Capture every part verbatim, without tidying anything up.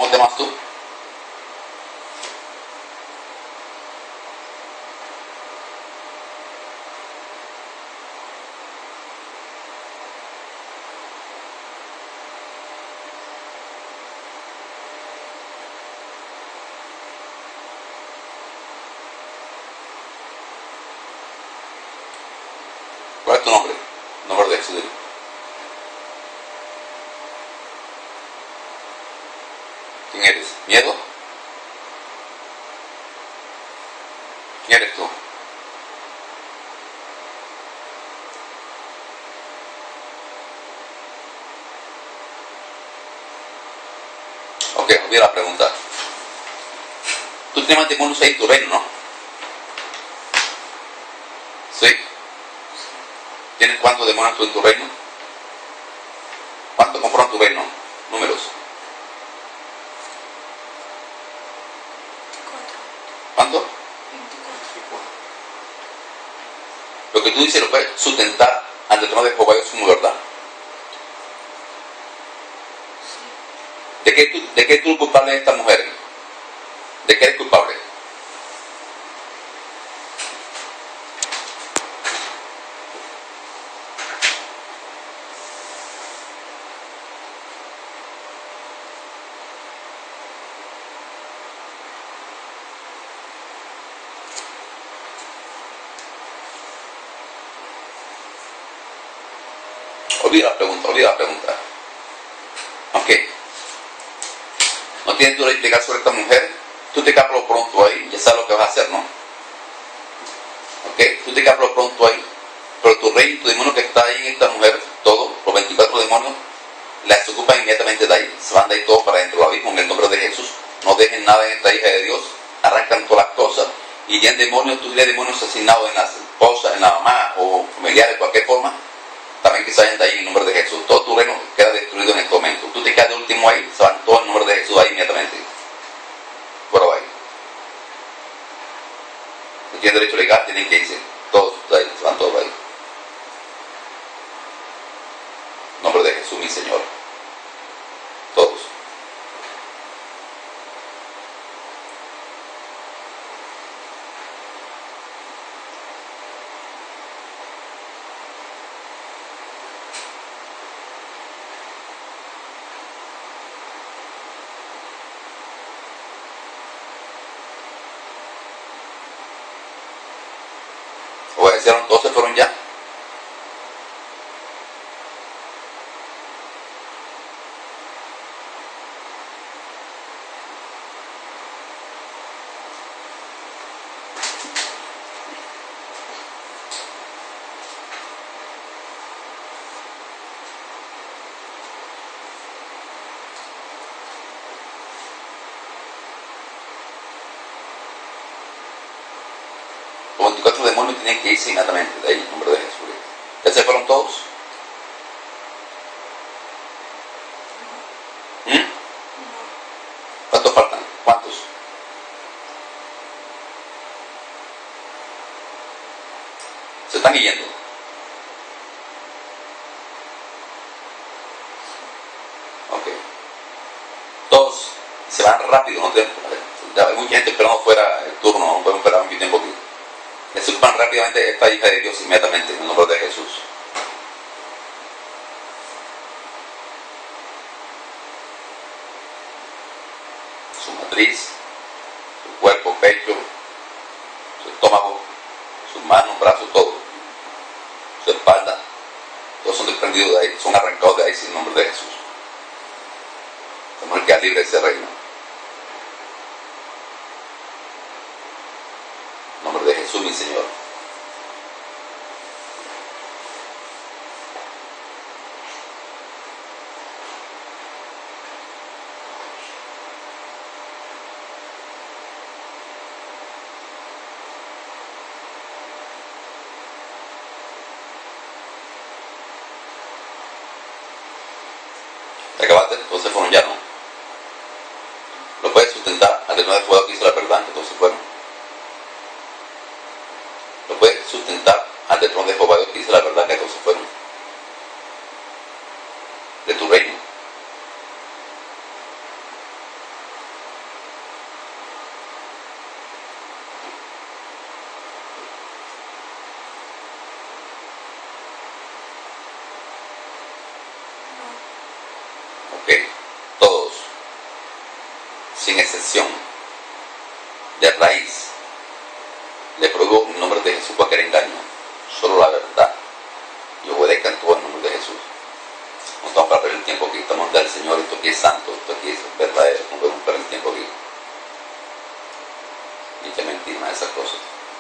¿Cómo te llamas tú? ¿Cuál es tu nombre? Nombre de Jesús. ¿Quién eres? ¿Miedo? ¿Quién eres tú? Ok, olvida la pregunta. Tú tienes demonios ahí en tu reino, ¿no? ¿Sí? ¿Tienes cuántos demonios tú en tu reino? ¿Cuántos conforman tu reino? Números. ¿Cuánto? Lo que tú dices lo puedes sustentar ante el trono de Jehová, es como verdad. ¿De qué, tú, ¿De qué tú eres culpable de esta mujer? ¿De qué eres culpable? Olvida la pregunta, olvida la pregunta. Ok. No tienes tú que explicar sobre esta mujer. Tú te quedas por lo pronto ahí, ya sabes lo que vas a hacer, ¿no? Ok. Tú te quedas por lo pronto ahí. Pero tu rey, tu demonio que está ahí en esta mujer, todos, los veinticuatro demonios, las ocupan inmediatamente de ahí. Se van de ahí todos para dentro del abismo en el nombre de Jesús. No dejen nada en esta hija de Dios. Arrancan todas las cosas. Y ya en demonios, tú tienes demonios asignados en las esposas, en la mamá o familiares de cualquier forma. También que se vayan de ahí en el nombre de Jesús. Todo tu reino queda destruido en este momento. Tú te quedas de último ahí, se van todos en el nombre de Jesús ahí inmediatamente. Fuera de ahí. Si tienen derecho legal, tienen que irse. Todos ahí, se van todos ahí. En nombre de Jesús, mi Señor. Todos. Obedecieron, todos se fueron ya. Los veinticuatro demonios tienen que irse inmediatamente de ahí, en nombre de Jesús. ¿Ya se fueron todos? ¿Mm? ¿Cuántos faltan? ¿Cuántos? Se están yendo. Ok. Todos se van rápido, no te, hay mucha gente esperando fuera el turno, no podemos esperar mucho tiempo aquí. Les ocupan rápidamente esta hija de Dios inmediatamente en el nombre de Jesús. Su matriz, su cuerpo, pecho, su estómago, sus manos, brazos, todo. Su espalda, todos son desprendidos de ahí, son arrancados de ahí sin el nombre de Jesús. Tenemos que quedar libre de ese reino. En nombre de Jesús, mi Señor. ¿Te acabaste? Todos se fueron ya, ¿no? Lo puedes sustentar al reino de fuego que hizo la verdad, que todos se fueron. Lo puedes sustentar ante el trono de Jehová que dice la verdad, que todos se fueron de tu reino. conversión de raíz, le prohíbo en el nombre de Jesús cualquier engaño, solo la verdad, y obedezcan todo en el nombre de Jesús. No estamos para perder el tiempo aquí, estamos del Señor, esto aquí es santo, esto aquí es verdadero, no podemos perder el tiempo aquí. Ni que mentir, nada de esas cosas.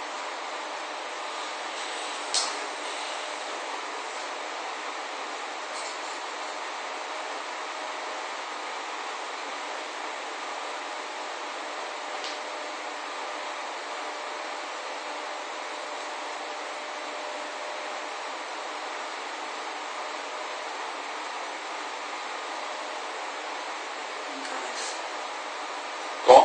¿Cómo?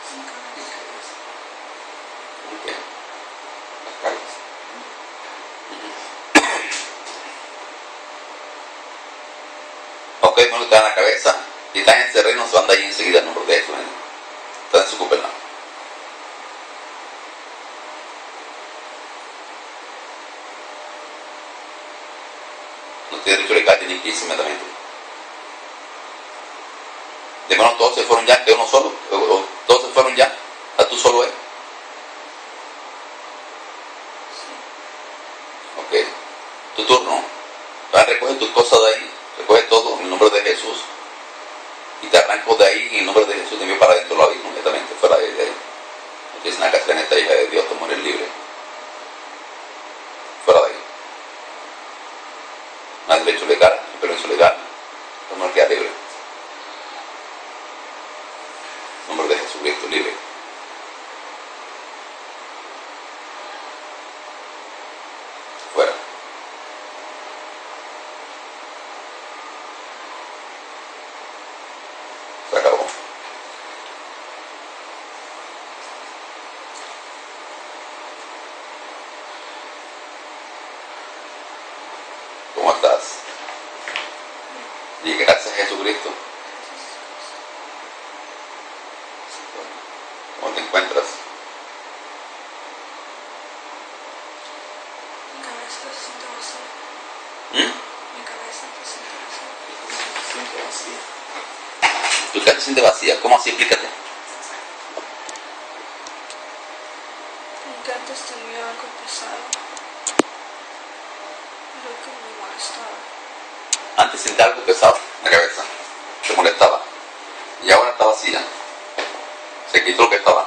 Okay. Las calles. Ok, bueno, te dan la cabeza y están en ese reino, se van de ahí enseguida el nombre de eso. ¿eh? Están en su cúpula. No tiene derecho legal ni que irse inmediatamente. De bueno, todos se fueron ya, que uno solo, o, o, todos se fueron ya, a tú solo es. Ok, tu turno. Vas a recoger tus cosas de ahí, recoge todo en el nombre de Jesús y te arranco de ahí y en el nombre de Jesús te envío para adentro del abismo inmediatamente, fuera de ahí. No tienes nada que hacer en esta hija de Dios, te mueres libre. Fuera de ahí. No hay derecho legal, no hay permiso legal, la mujer queda libre. En nombre de Jesucristo, libre. Fuera. Se acabó. ¿Cómo estás? Y que gracias a Jesucristo. ¿Cómo te encuentras? Mi cabeza se siente vacía. ¿Mm? Mi cabeza se siente vacía. Se siente vacía. ¿Tu cabeza se siente vacía? ¿Cómo así? Explícate. Porque antes tenía algo pesado. Lo que me molestaba. Antes sentía algo pesado en la cabeza, te molestaba, y ahora está vacía. Se quitó lo que estaba.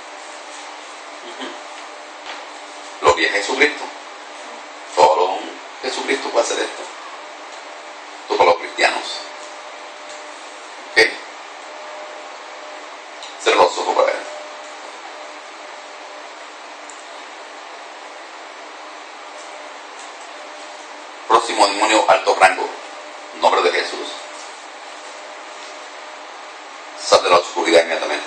Uh-huh. Lo que es Jesucristo. Solo Jesucristo puede hacer esto. Esto para los cristianos. ¿Ok? Cierra los ojos para él. Próximo demonio alto rango. En nombre de Jesús. Sal de la oscuridad inmediatamente.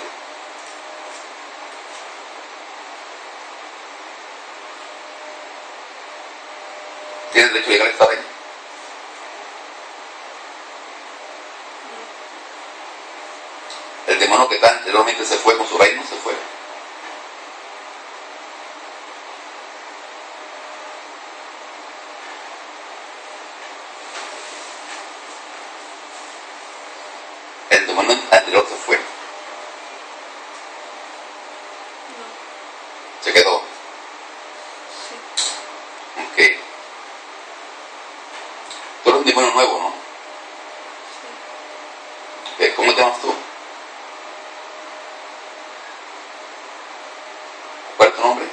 ¿Tienes derecho legal a estar ahí? El demonio que está anteriormente se fue con su reino, se fue. El demonio anterior se fue. No. Se quedó. Sí. Ok. Tú eres un demonio nuevo, ¿no? Sí. Ok, ¿cómo te llamas tú? ¿Cuál es tu nombre?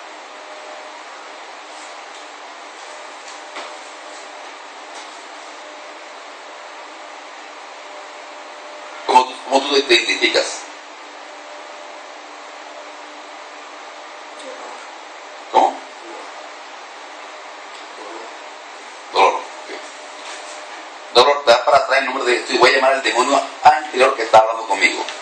¿Cómo tú, cómo tú te identificas? Dolor. ¿Cómo? Dolor. Ok. Dolor, te da para atrás el nombre de esto y voy a llamar al demonio anterior que está hablando conmigo.